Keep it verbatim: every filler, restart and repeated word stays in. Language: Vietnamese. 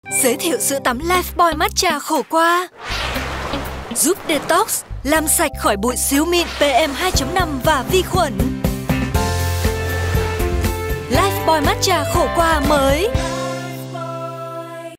Giới thiệu sữa tắm Lifebuoy Matcha khổ qua, giúp detox, làm sạch khỏi bụi siêu mịn pê em hai chấm năm và vi khuẩn. Lifebuoy Matcha khổ qua mới.